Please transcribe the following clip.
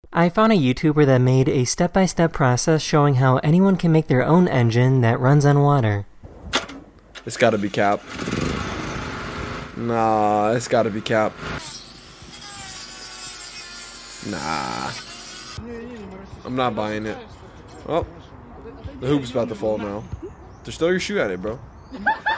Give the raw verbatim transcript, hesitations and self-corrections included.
I found a YouTuber that made a step-by-step process showing how anyone can make their own engine that runs on water. It's gotta be cap. Nah, it's gotta be cap. Nah. I'm not buying it. Oh, the hoop's about to fall now. Just throw your shoe at it, bro.